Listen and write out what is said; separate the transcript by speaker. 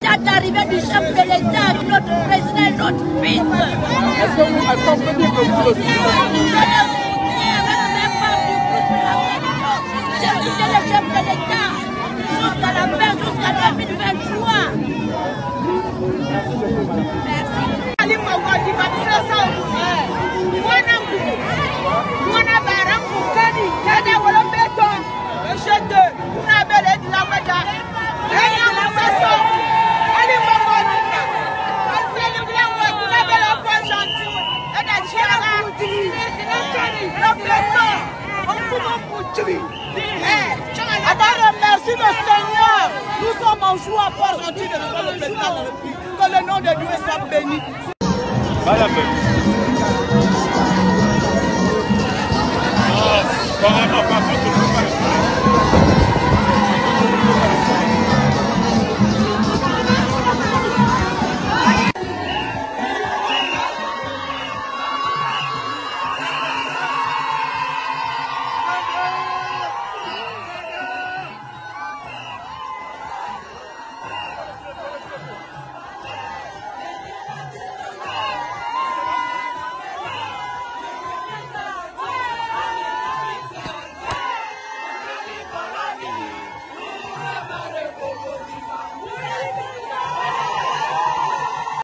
Speaker 1: date d'arrivée du chef de l'État, notre président, notre fils.
Speaker 2: Est-ce qu'on peut dire que vous le soutenez?
Speaker 1: J'ai soutenu le chef de l'État jusqu'à la fin, jusqu'à 2023. Merci.
Speaker 3: Merci le Seigneur. Nous sommes en joie pour aujourd'hui de recevoir le président de la République. Que le nom de Dieu soit béni.
Speaker 2: Madame.